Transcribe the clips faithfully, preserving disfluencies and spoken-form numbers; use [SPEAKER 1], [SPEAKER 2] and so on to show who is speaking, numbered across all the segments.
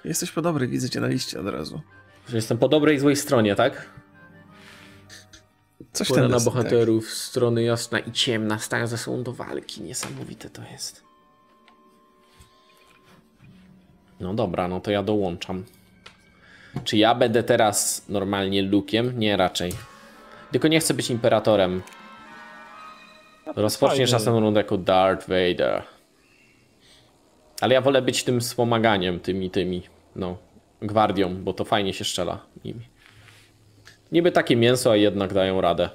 [SPEAKER 1] Jesteś po dobrej, widzę cię na liście od razu.
[SPEAKER 2] Że jestem po dobrej i złej stronie, tak?
[SPEAKER 1] Coś
[SPEAKER 2] Pora
[SPEAKER 1] ten
[SPEAKER 2] na
[SPEAKER 1] desy,
[SPEAKER 2] bohaterów, tak. Strony jasna i ciemna stają ze sobą do walki. Niesamowite to jest. No dobra, no to ja dołączam. Czy ja będę teraz normalnie Luke'iem? Nie, raczej. Tylko nie chcę być imperatorem. Rozpoczniesz następną rundę jako Darth Vader. Ale ja wolę być tym wspomaganiem, tymi, tymi, no, gwardią, bo to fajnie się strzela nimi. Niby takie mięso, a jednak dają radę.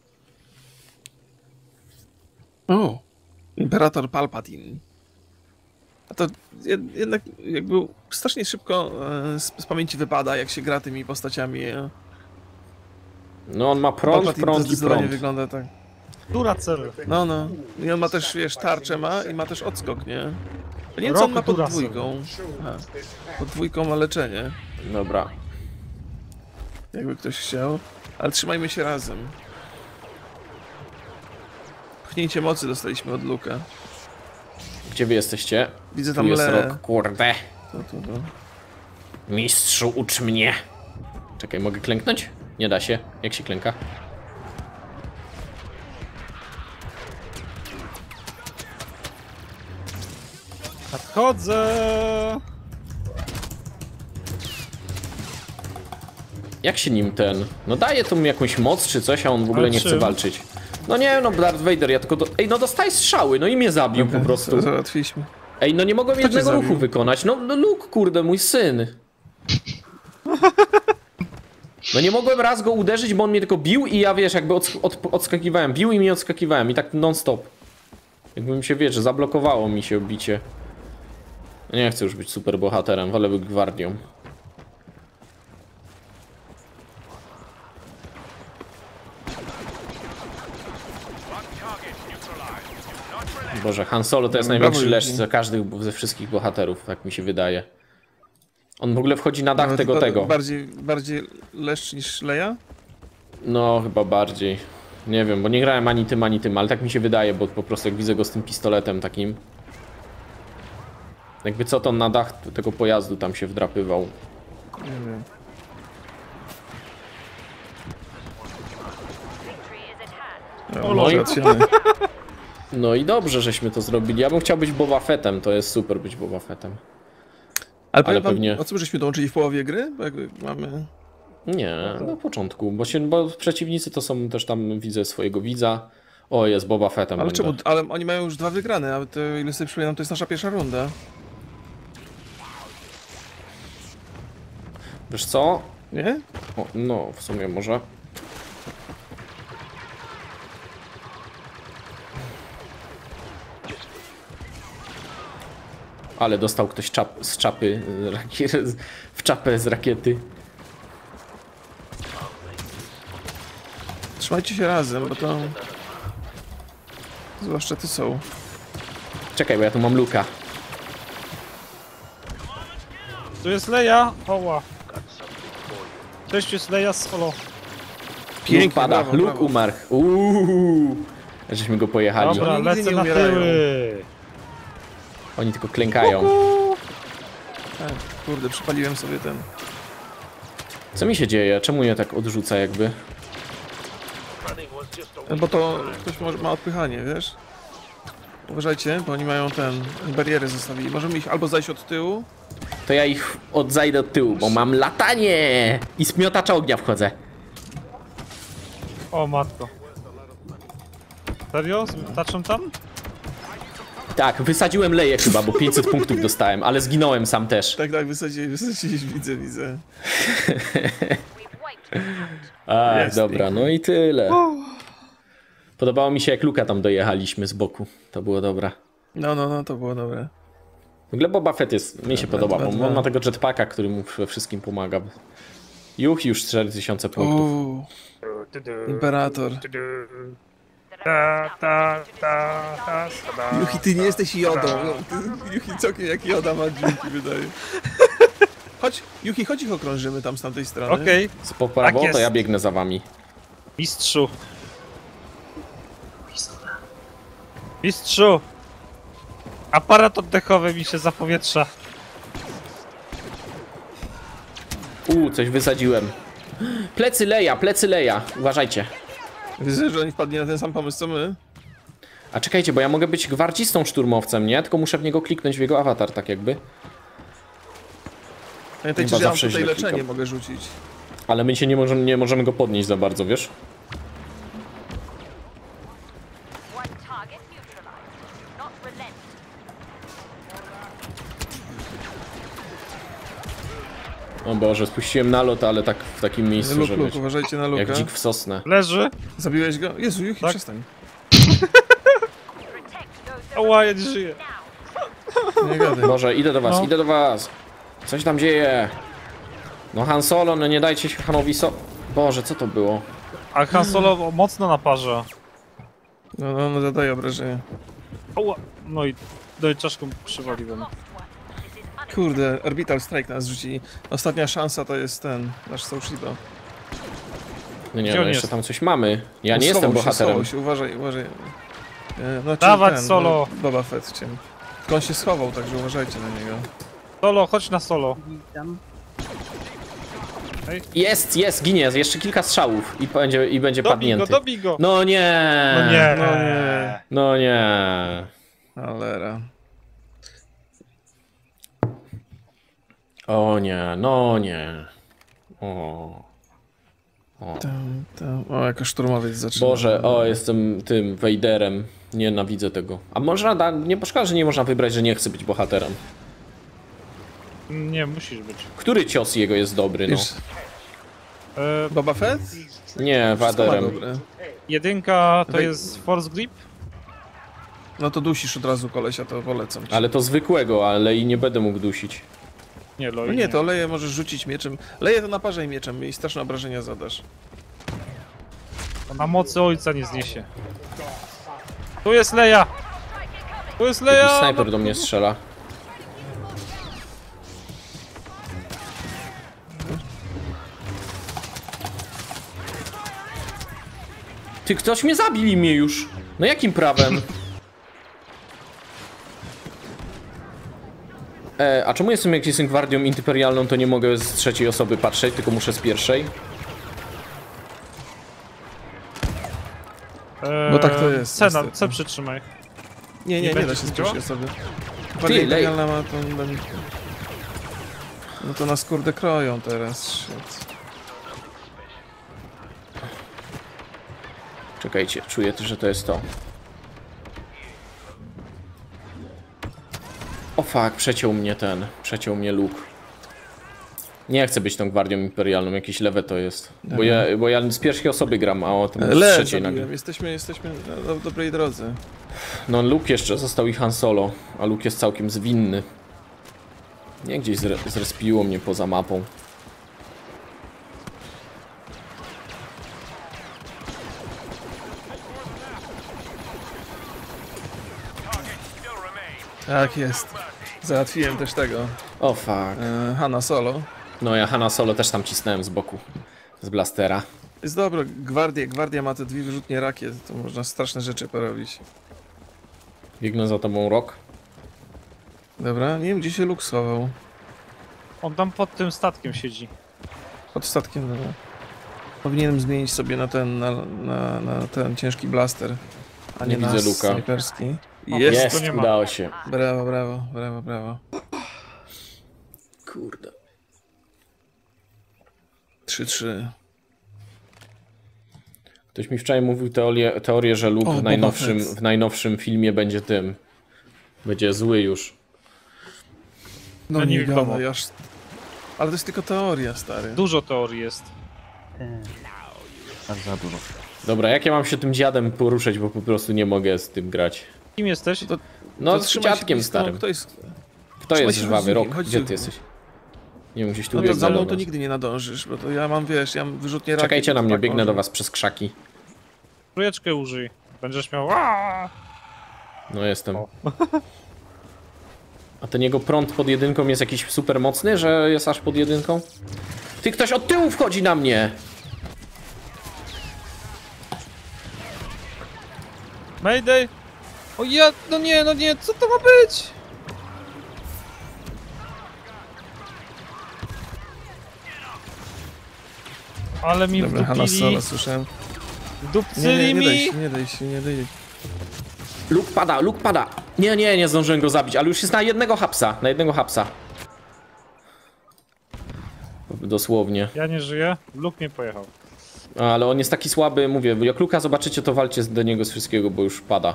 [SPEAKER 1] O, Imperator Palpatine. A to jednak jakby strasznie szybko z, z pamięci wypada, jak się gra tymi postaciami.
[SPEAKER 2] No on ma prąd,
[SPEAKER 1] Palpatine
[SPEAKER 2] prąd i prąd.
[SPEAKER 1] Wygląda tak.
[SPEAKER 3] Duracell.
[SPEAKER 1] No, no. I on ma też, wiesz, tarczę ma i ma też odskok, nie? Nie wiem, co on ma pod dwójką. Aha. Pod dwójką ma leczenie.
[SPEAKER 2] Dobra.
[SPEAKER 1] Jakby ktoś chciał. Ale trzymajmy się razem. Pchnięcie mocy dostaliśmy od Luke'a.
[SPEAKER 2] Gdzie wy jesteście?
[SPEAKER 1] Widzę tam
[SPEAKER 2] tu jest
[SPEAKER 1] le...
[SPEAKER 2] rok, kurde.
[SPEAKER 1] To, to, to.
[SPEAKER 2] Mistrzu, ucz mnie. Czekaj, mogę klęknąć? Nie da się. Jak się klęka?
[SPEAKER 3] Nadchodzę!
[SPEAKER 2] Jak się nim ten... No daje tu mu jakąś moc czy coś, a on w ogóle
[SPEAKER 3] Ale
[SPEAKER 2] nie
[SPEAKER 3] czym?
[SPEAKER 2] chce walczyć. No nie, no Darth Vader, ja tylko... Do... Ej, no dostaję strzały, no i mnie zabił
[SPEAKER 1] Okay,
[SPEAKER 2] po prostu.
[SPEAKER 1] załatwiliśmy.
[SPEAKER 2] Ej, no nie mogłem
[SPEAKER 1] Kto
[SPEAKER 2] jednego
[SPEAKER 1] cię
[SPEAKER 2] ruchu
[SPEAKER 1] zabił?
[SPEAKER 2] wykonać. No, no Luke, kurde, mój syn. No nie mogłem raz go uderzyć, bo on mnie tylko bił i ja, wiesz, jakby od, od, odskakiwałem. Bił i mnie odskakiwałem i tak non stop. Jakbym się, wiesz, zablokowało mi się bicie. Nie chcę już być super bohaterem, wolę być gwardią. Boże, Han Solo to jest największy leszcz ze każdych, ze wszystkich bohaterów, tak mi się wydaje. On w ogóle wchodzi na dach
[SPEAKER 1] Nawet
[SPEAKER 2] tego,
[SPEAKER 1] ba
[SPEAKER 2] tego.
[SPEAKER 1] Bardziej, bardziej leszcz niż Leia?
[SPEAKER 2] No, chyba bardziej. Nie wiem, bo nie grałem ani tym, ani tym, ale tak mi się wydaje, bo po prostu jak widzę go z tym pistoletem takim. Jakby co, to on na dach tego pojazdu tam się wdrapywał.
[SPEAKER 1] Nie wiem. No,
[SPEAKER 2] No i-
[SPEAKER 1] załatwiony.
[SPEAKER 2] No i dobrze, żeśmy to zrobili. Ja bym chciał być Boba Fettem, to jest super być Boba Fettem.
[SPEAKER 1] Ale,
[SPEAKER 2] Ale
[SPEAKER 1] wam,
[SPEAKER 2] pewnie-
[SPEAKER 1] o co żeśmy dołączyli w połowie gry? Bo jakby mamy...
[SPEAKER 2] Nie, na początku, bo, się, bo przeciwnicy to są też tam, widzę swojego widza. O, jest Boba Fettem.
[SPEAKER 1] Ale
[SPEAKER 2] będę.
[SPEAKER 1] czemu? Ale oni mają już dwa wygrane, a to, ile sobie przypominam, to jest nasza pierwsza runda.
[SPEAKER 2] Wiesz co?
[SPEAKER 1] Nie?
[SPEAKER 2] O, no, w sumie może. Ale dostał ktoś czap, z czapy, z rakiety, w czapę z rakiety.
[SPEAKER 1] Trzymajcie się razem, bo to... Zwłaszcza ty są.
[SPEAKER 2] Czekaj, bo ja tu mam Luka.
[SPEAKER 3] Tu jest Leia. Oła. Cześć, jest Leia z Solo.
[SPEAKER 1] Pięknie,
[SPEAKER 2] Luke pada,
[SPEAKER 1] brawo,
[SPEAKER 2] Luke
[SPEAKER 1] brawo.
[SPEAKER 2] umarł. Uuu, żeśmy go pojechali.
[SPEAKER 3] Dobra,
[SPEAKER 1] Oni nigdy
[SPEAKER 3] lecę
[SPEAKER 1] nie
[SPEAKER 3] na
[SPEAKER 1] umierają.
[SPEAKER 3] tyły.
[SPEAKER 2] Oni tylko klękają.
[SPEAKER 1] Tak, kurde, przypaliłem sobie ten...
[SPEAKER 2] Co mi się dzieje? Czemu mnie tak odrzuca jakby?
[SPEAKER 1] Bo to ktoś może, ma odpychanie, wiesz? Uważajcie, bo oni mają ten... barierę zostawili. Możemy ich albo zajść od tyłu.
[SPEAKER 2] To ja ich odzajdę od tyłu, bo mam latanie! I z miotacza ognia wchodzę.
[SPEAKER 3] O matko. Serio? Taczą tam?
[SPEAKER 2] Tak, wysadziłem Leję chyba, bo pięćset punktów dostałem, ale zginąłem sam też.
[SPEAKER 1] Tak, tak, wysadzili, wysadzili, widzę, widzę.
[SPEAKER 2] A,
[SPEAKER 1] Jest.
[SPEAKER 2] dobra, no i tyle. Podobało mi się, jak Luka tam dojechaliśmy z boku. To było dobre.
[SPEAKER 1] No, no, no, to było dobre.
[SPEAKER 2] W ogóle Boba Fett jest, mi się
[SPEAKER 1] Dobra,
[SPEAKER 2] podoba,
[SPEAKER 1] dwa,
[SPEAKER 2] bo
[SPEAKER 1] dwa.
[SPEAKER 2] on ma tego jetpacka, który mu we wszystkim pomaga. Juch, już cztery tysiące punktów.
[SPEAKER 1] Uuu, Imperator.
[SPEAKER 3] Ta, ta, ta, ta, ta.
[SPEAKER 1] Juchi, ty nie jesteś Jodą. Ty, Juchi całkiem jak Joda ma dźwięki, wydaje. Chodź, Juchi, chodź ich okrążymy tam z tamtej strony.
[SPEAKER 3] Okej.
[SPEAKER 2] Co po prawo,
[SPEAKER 3] Tak
[SPEAKER 2] to
[SPEAKER 3] jest.
[SPEAKER 2] ja biegnę za wami.
[SPEAKER 3] Mistrzu. Mistrzu. Aparat oddechowy mi się zapowietrza.
[SPEAKER 2] Uuu, coś wysadziłem. Plecy Leja, plecy Leja. Uważajcie.
[SPEAKER 1] Widzę, że oni wpadli na ten sam pomysł co my.
[SPEAKER 2] A czekajcie, bo ja mogę być gwardzistą szturmowcem, nie? Tylko muszę w niego kliknąć, w jego awatar, tak jakby.
[SPEAKER 1] Pamiętajcie,
[SPEAKER 2] Chyba
[SPEAKER 1] że ja mam
[SPEAKER 2] zawsze
[SPEAKER 1] tutaj
[SPEAKER 2] źle
[SPEAKER 1] leczenie
[SPEAKER 2] klikam.
[SPEAKER 1] mogę rzucić.
[SPEAKER 2] Ale my się nie możemy, nie możemy go podnieść za bardzo, wiesz?
[SPEAKER 4] One target neutralized. Not relent.
[SPEAKER 2] O Boże, spuściłem nalot, ale tak w takim miejscu,
[SPEAKER 1] Luk,
[SPEAKER 2] że
[SPEAKER 1] luk,
[SPEAKER 2] wiecie,
[SPEAKER 1] uważajcie na
[SPEAKER 2] jak
[SPEAKER 1] Luka.
[SPEAKER 2] dzik w sosnę.
[SPEAKER 3] Leży.
[SPEAKER 1] Zabiłeś go? Jezu, Juki,
[SPEAKER 3] Tak.
[SPEAKER 1] przestań.
[SPEAKER 4] Protect those that
[SPEAKER 3] Ała, ja nie żyję.
[SPEAKER 4] now.
[SPEAKER 1] Nie gadaj.
[SPEAKER 2] Boże, idę do was,
[SPEAKER 3] No.
[SPEAKER 2] idę do was. Coś tam dzieje. No Han Solo, no nie dajcie się Hanowi so... Boże, co to było?
[SPEAKER 3] A Han Solo mocno naparza.
[SPEAKER 1] No, no, no zadaję obrażenia.
[SPEAKER 3] Ała. No i, no i czaszką przywaliłem.
[SPEAKER 1] Kurde, Orbital Strike nas rzuci. Ostatnia szansa to jest ten, nasz Soushido.
[SPEAKER 2] No nie,
[SPEAKER 3] Gdzie
[SPEAKER 2] no
[SPEAKER 3] on
[SPEAKER 2] jeszcze
[SPEAKER 3] jest?
[SPEAKER 2] tam coś mamy. Ja nie
[SPEAKER 1] Schował
[SPEAKER 2] jestem
[SPEAKER 1] się,
[SPEAKER 2] bohaterem.
[SPEAKER 1] schował się, uważaj, uważaj. E, No, czy
[SPEAKER 3] Dawać
[SPEAKER 1] ten,
[SPEAKER 3] Solo.
[SPEAKER 1] No, Boba Fett chciałem. Tylko on się schował, także uważajcie na niego.
[SPEAKER 3] Solo, chodź na Solo.
[SPEAKER 2] Jest, jest, ginie, jeszcze kilka strzałów i będzie, i będzie
[SPEAKER 3] Dobij
[SPEAKER 2] padnięty.
[SPEAKER 3] go, dobij go.
[SPEAKER 2] No nie!
[SPEAKER 3] No nie.
[SPEAKER 1] No nie.
[SPEAKER 2] No nie!
[SPEAKER 1] Alera.
[SPEAKER 2] O nie, no nie. O. O.
[SPEAKER 1] Tam, tam. O, jako szturmowiec zaczyna.
[SPEAKER 2] Boże, o, jestem tym Vaderem. Nienawidzę tego. A można, da, nie szkoda, że nie można wybrać, że nie chcę być bohaterem.
[SPEAKER 3] Nie, musisz być.
[SPEAKER 2] Który cios jego jest dobry, no?
[SPEAKER 1] Wiesz,
[SPEAKER 3] E,
[SPEAKER 1] Boba Fett?
[SPEAKER 2] Nie,
[SPEAKER 1] Wszystko ma
[SPEAKER 2] Vaderem.
[SPEAKER 1] dobre.
[SPEAKER 3] jedynka to
[SPEAKER 1] Wej-
[SPEAKER 3] jest Force Grip.
[SPEAKER 1] No to dusisz od razu kolesia, to polecam ci.
[SPEAKER 2] Ale to zwykłego, ale i nie będę mógł dusić.
[SPEAKER 3] Nie, Loi,
[SPEAKER 1] No nie, to leje możesz rzucić mieczem. Leje to naparzaj mieczem i straszne obrażenia zadasz.
[SPEAKER 3] To na mocy ojca nie zniesie. Tu jest Leia! Tu jest Leia!
[SPEAKER 2] Jakiś snajper do mnie strzela. Ty, ktoś mnie zabili mnie już. No jakim prawem? E, a czemu jestem, jak jestem gwardią imperialną, to nie mogę z trzeciej osoby patrzeć, tylko muszę z pierwszej?
[SPEAKER 3] Eee,
[SPEAKER 1] Bo tak to jest,
[SPEAKER 3] C, na,
[SPEAKER 1] niestety.
[SPEAKER 3] C przytrzymaj.
[SPEAKER 1] Nie, nie,
[SPEAKER 3] Nie
[SPEAKER 1] nie da
[SPEAKER 3] będzie
[SPEAKER 1] się z
[SPEAKER 3] chodziło?
[SPEAKER 1] pierwszej osoby. Gwardia
[SPEAKER 2] lej.
[SPEAKER 1] imperialna ma to... No to nas kurde kroją teraz. Shit.
[SPEAKER 2] Czekajcie, czuję, że to jest to. O fuck, przeciął mnie ten, przeciął mnie Luke. Nie chcę być tą gwardią imperialną, jakieś lewe to jest. Bo ja, bo ja z pierwszej osoby gram, a o tym z
[SPEAKER 1] Le,
[SPEAKER 2] trzeciej nagle.
[SPEAKER 1] zabiłem. Jesteśmy, jesteśmy na do, dobrej drodze.
[SPEAKER 2] No Luke jeszcze został i Han Solo, a Luke jest całkiem zwinny. Nie, gdzieś zre zrespiło mnie poza mapą.
[SPEAKER 1] Tak jest. Załatwiłem też tego.
[SPEAKER 2] O fuck.
[SPEAKER 1] E, Hanna Solo.
[SPEAKER 2] No ja Hanna Solo też tam cisnąłem z boku. Z blastera.
[SPEAKER 1] Jest dobro, gwardia, gwardia ma te dwie wyrzutnie rakiet, to można straszne rzeczy porobić.
[SPEAKER 2] Biegnę za tobą, Rok.
[SPEAKER 1] Dobra, nie wiem gdzie się Luke schował.
[SPEAKER 3] On tam pod tym statkiem siedzi.
[SPEAKER 1] Pod statkiem, dobra. Powinienem zmienić sobie na ten, na, na, na ten ciężki blaster. A nie,
[SPEAKER 2] Nie
[SPEAKER 1] na
[SPEAKER 2] widzę Luka.
[SPEAKER 1] snajperski.
[SPEAKER 3] O,
[SPEAKER 1] Jest!
[SPEAKER 2] Jest,
[SPEAKER 3] nie ma.
[SPEAKER 2] udało się.
[SPEAKER 1] Brawo, brawo, brawo, brawo.
[SPEAKER 2] Kurde.
[SPEAKER 1] trzy trzy.
[SPEAKER 2] Ktoś mi wczoraj mówił teorię, teorię że Luke
[SPEAKER 1] O,
[SPEAKER 2] w
[SPEAKER 1] Boba
[SPEAKER 2] najnowszym,
[SPEAKER 1] Fett.
[SPEAKER 2] w najnowszym filmie będzie tym. Będzie zły już.
[SPEAKER 1] No
[SPEAKER 3] Ja nie
[SPEAKER 1] nie
[SPEAKER 3] wiadomo.
[SPEAKER 1] gadaj, aż... Ale to jest tylko teoria, stary.
[SPEAKER 3] Dużo teorii jest.
[SPEAKER 5] Aż za dużo.
[SPEAKER 2] Dobra, jak ja mam się tym dziadem poruszać, bo po prostu nie mogę z tym grać.
[SPEAKER 3] Kim jesteś?
[SPEAKER 1] To-
[SPEAKER 2] No
[SPEAKER 1] To
[SPEAKER 2] z
[SPEAKER 1] trzymaj się
[SPEAKER 2] dziadkiem
[SPEAKER 1] blisko.
[SPEAKER 2] starym.
[SPEAKER 1] Kto jest...
[SPEAKER 2] Kto
[SPEAKER 1] trzymaj
[SPEAKER 2] jest
[SPEAKER 1] się
[SPEAKER 2] żwawy?
[SPEAKER 1] z nim,
[SPEAKER 2] Rok,
[SPEAKER 1] chodź
[SPEAKER 2] gdzie
[SPEAKER 1] z-
[SPEAKER 2] ty jesteś? Nie wiem, gdzieś tu
[SPEAKER 1] No to
[SPEAKER 2] biegnę
[SPEAKER 1] za
[SPEAKER 2] do
[SPEAKER 1] mną to
[SPEAKER 2] was.
[SPEAKER 1] nigdy nie nadążysz, bo to ja mam, wiesz, ja mam wyrzutnie rakiet.
[SPEAKER 2] Czekajcie na mnie,
[SPEAKER 1] tak
[SPEAKER 2] biegnę
[SPEAKER 1] może.
[SPEAKER 2] do was przez krzaki.
[SPEAKER 3] Trójeczkę użyj. Będziesz miał... Aaaa!
[SPEAKER 2] No jestem.
[SPEAKER 3] O.
[SPEAKER 2] A ten jego prąd pod jedynką jest jakiś super mocny, że jest aż pod jedynką? Ty, ktoś od tyłu wchodzi na mnie!
[SPEAKER 3] Mayday! O ja... No nie, no nie, co to ma być? Ale mi
[SPEAKER 1] Dobra, Hanna
[SPEAKER 3] wdupili,
[SPEAKER 1] Solo, słyszałem. Nie,
[SPEAKER 3] wdupcyli
[SPEAKER 1] nie, nie daj
[SPEAKER 3] mi.
[SPEAKER 1] się, nie daj się, nie daj się.
[SPEAKER 2] Luke pada, Luke pada. Nie, nie, nie zdążyłem go zabić, ale już jest na jednego hapsa, na jednego hapsa. Dosłownie.
[SPEAKER 3] Ja nie żyję, Luke mnie pojechał.
[SPEAKER 2] Ale on jest taki słaby, mówię, jak Luka zobaczycie, to walcie do niego z wszystkiego, bo już pada.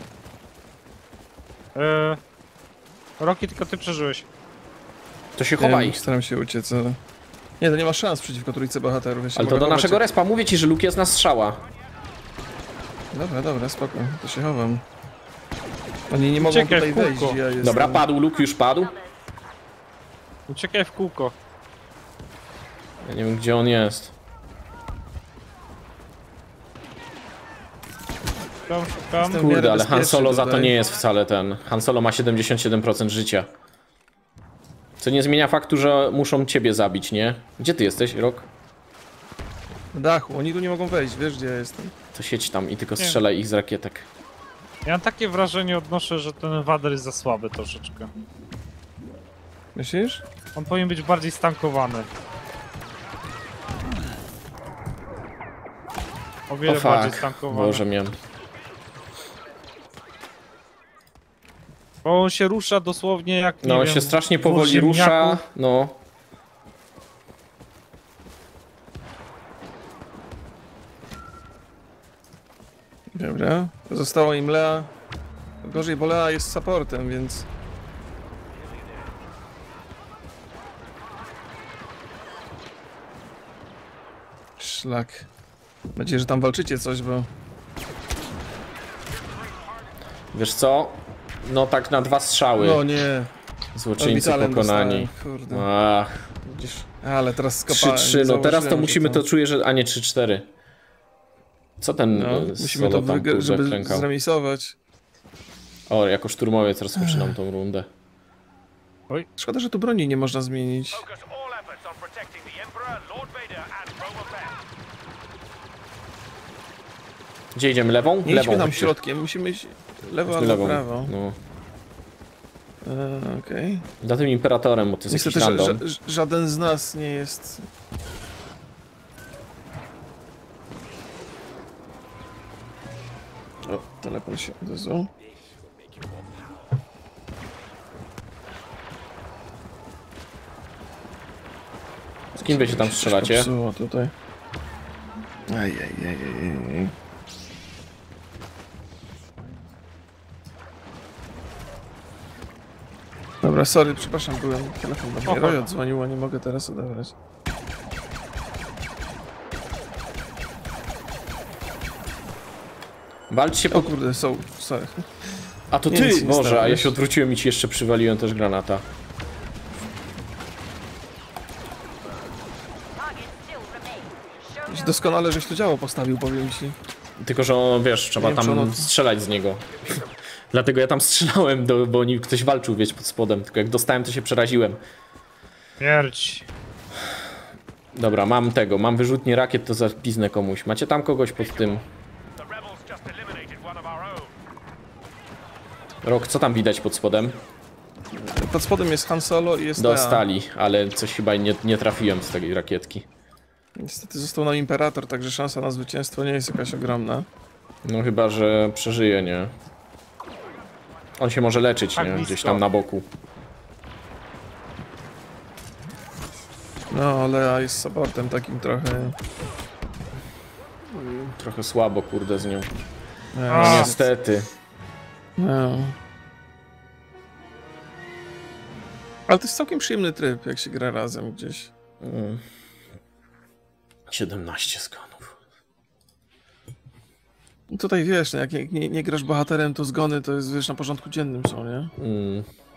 [SPEAKER 3] Eee, Rocky, tylko ty przeżyłeś.
[SPEAKER 2] To się
[SPEAKER 1] Nie
[SPEAKER 2] chowaj.
[SPEAKER 1] wiem, staram się uciec, ale... Nie, to nie ma szans przeciwko trójce bohaterów. Ja się
[SPEAKER 2] Ale to
[SPEAKER 1] mogę
[SPEAKER 2] do
[SPEAKER 1] chować,
[SPEAKER 2] naszego
[SPEAKER 1] jak-
[SPEAKER 2] respa, mówię ci, że Luke jest na strzała.
[SPEAKER 1] Dobra, dobra, spoko, to się chowam. Oni nie mogą
[SPEAKER 3] Uciekaj
[SPEAKER 1] tutaj
[SPEAKER 3] w kółko.
[SPEAKER 1] wejść, ja jestem...
[SPEAKER 2] Dobra, padł, Luke już padł.
[SPEAKER 3] Uciekaj w kółko.
[SPEAKER 2] Ja nie wiem, gdzie on jest.
[SPEAKER 3] Szukam, szukam.
[SPEAKER 1] Jestem- w
[SPEAKER 2] Kurde,
[SPEAKER 1] miarę
[SPEAKER 2] ale Han
[SPEAKER 1] bezpieczny
[SPEAKER 2] Solo za to
[SPEAKER 1] tutaj.
[SPEAKER 2] nie jest wcale ten. Han Solo ma siedemdziesiąt siedem procent życia. Co nie zmienia faktu, że muszą ciebie zabić, nie? Gdzie ty jesteś, Rok?
[SPEAKER 1] Na dachu, oni tu nie mogą wejść, wiesz gdzie ja jestem.
[SPEAKER 2] To siedź tam i tylko
[SPEAKER 3] Nie.
[SPEAKER 2] strzelaj ich z rakietek.
[SPEAKER 3] Ja mam takie wrażenie odnoszę, że ten Wader jest za słaby troszeczkę.
[SPEAKER 1] Myślisz?
[SPEAKER 3] On powinien być bardziej stankowany. O wiele
[SPEAKER 2] O
[SPEAKER 3] bardziej
[SPEAKER 2] fuck,
[SPEAKER 3] stankowany.
[SPEAKER 2] Boże miałem.
[SPEAKER 3] Bo on się rusza dosłownie jak, nie
[SPEAKER 2] No, on
[SPEAKER 3] wiem,
[SPEAKER 2] się strasznie
[SPEAKER 3] wóz
[SPEAKER 2] powoli
[SPEAKER 3] ziemniaków.
[SPEAKER 2] rusza, no.
[SPEAKER 1] Dobra, zostało im Lea. Gorzej, bo Lea jest supportem, więc... Szlak. Mam nadzieję, że tam walczycie coś, bo...
[SPEAKER 2] Wiesz co? No tak na dwa strzały.
[SPEAKER 1] No nie,
[SPEAKER 2] Złoczyńcy
[SPEAKER 1] orbitalem
[SPEAKER 2] pokonani.
[SPEAKER 1] dostałem, kurde.
[SPEAKER 2] Ach, widzisz.
[SPEAKER 1] Ale teraz
[SPEAKER 2] trzy
[SPEAKER 1] skopałem.
[SPEAKER 2] trzy,
[SPEAKER 1] nie
[SPEAKER 2] no teraz to
[SPEAKER 1] zauważyłem,
[SPEAKER 2] musimy
[SPEAKER 1] że
[SPEAKER 2] to czuję, że... A nie, trzy cztery. Co ten
[SPEAKER 1] No,
[SPEAKER 2] no,
[SPEAKER 1] musimy
[SPEAKER 2] Solo
[SPEAKER 1] to
[SPEAKER 2] tam
[SPEAKER 1] wygrać,
[SPEAKER 2] kurde
[SPEAKER 1] żeby
[SPEAKER 2] klękał?
[SPEAKER 1] zremisować.
[SPEAKER 2] O, jako szturmowiec rozpoczynam tą rundę.
[SPEAKER 1] Szkoda, że tu broni nie można zmienić.
[SPEAKER 5] Focus all efforts on protecting the Emperor, Lord Vader, and Boba Fett.
[SPEAKER 2] Gdzie idziemy? Lewą?
[SPEAKER 1] Nie
[SPEAKER 2] Lewą.
[SPEAKER 1] idźmy tam
[SPEAKER 2] chodźcie.
[SPEAKER 1] środkiem, musimy iść lewo
[SPEAKER 2] Idźmy
[SPEAKER 1] albo
[SPEAKER 2] lewą.
[SPEAKER 1] prawo.
[SPEAKER 2] No.
[SPEAKER 1] E, Okej.
[SPEAKER 2] Za tym imperatorem, bo to jest
[SPEAKER 1] Niestety
[SPEAKER 2] jakiś
[SPEAKER 1] ża
[SPEAKER 2] random.
[SPEAKER 1] ża żaden z nas nie jest... O, telefon się odezwał.
[SPEAKER 2] Z kim wy się tam strzelacie?
[SPEAKER 1] Popsuło tutaj. Ajajajajaj. Dobra, sorry, przepraszam, byłem telefon do mnie.
[SPEAKER 3] Oho.
[SPEAKER 1] Roy odzwonił, a nie mogę teraz odebrać.
[SPEAKER 2] Walczcie
[SPEAKER 1] O
[SPEAKER 2] po...
[SPEAKER 1] kurde, są, sorry.
[SPEAKER 2] A to
[SPEAKER 1] nie,
[SPEAKER 2] ty,
[SPEAKER 1] nic nie
[SPEAKER 2] Boże, a ja
[SPEAKER 1] stałeś.
[SPEAKER 2] się odwróciłem i ci jeszcze przywaliłem też granata.
[SPEAKER 4] Target still remains. Show no
[SPEAKER 1] Doskonale, żeś to działo postawił, powiem ci.
[SPEAKER 2] Tylko, że on, wiesz, trzeba
[SPEAKER 1] Nie wiem, czy
[SPEAKER 2] tam
[SPEAKER 1] ono-
[SPEAKER 2] strzelać z niego. Dlatego ja tam strzelałem, do, bo oni, ktoś walczył, wiesz, pod spodem. Tylko jak dostałem, to się przeraziłem.
[SPEAKER 3] Śmierć.
[SPEAKER 2] Dobra, mam tego, mam wyrzutnię rakiet, to zapiznę komuś. Macie tam kogoś pod tym?
[SPEAKER 5] The rebels just eliminated one of our own.
[SPEAKER 2] Rok, co tam widać pod spodem?
[SPEAKER 1] Pod spodem jest Han Solo i jest Lea.
[SPEAKER 2] Dostali, ale coś chyba nie, nie trafiłem z tej rakietki.
[SPEAKER 1] Niestety został nam Imperator, także szansa na zwycięstwo nie jest jakaś ogromna.
[SPEAKER 2] No chyba, że przeżyje, nie? On się może leczyć,
[SPEAKER 3] Tak
[SPEAKER 2] nie?
[SPEAKER 3] blisko.
[SPEAKER 2] Gdzieś tam na boku.
[SPEAKER 1] No, Lea jest supportem takim trochę...
[SPEAKER 2] Trochę słabo, kurde, z nią.
[SPEAKER 1] E,
[SPEAKER 3] A.
[SPEAKER 2] Niestety.
[SPEAKER 1] No. Ale to jest całkiem przyjemny tryb, jak się gra razem gdzieś.
[SPEAKER 2] Mm. siedemnaście zgonów.
[SPEAKER 1] I tutaj wiesz, no, jak nie, nie, nie grasz bohaterem, to zgony to jest, wiesz, na porządku dziennym są, nie?
[SPEAKER 2] Mm.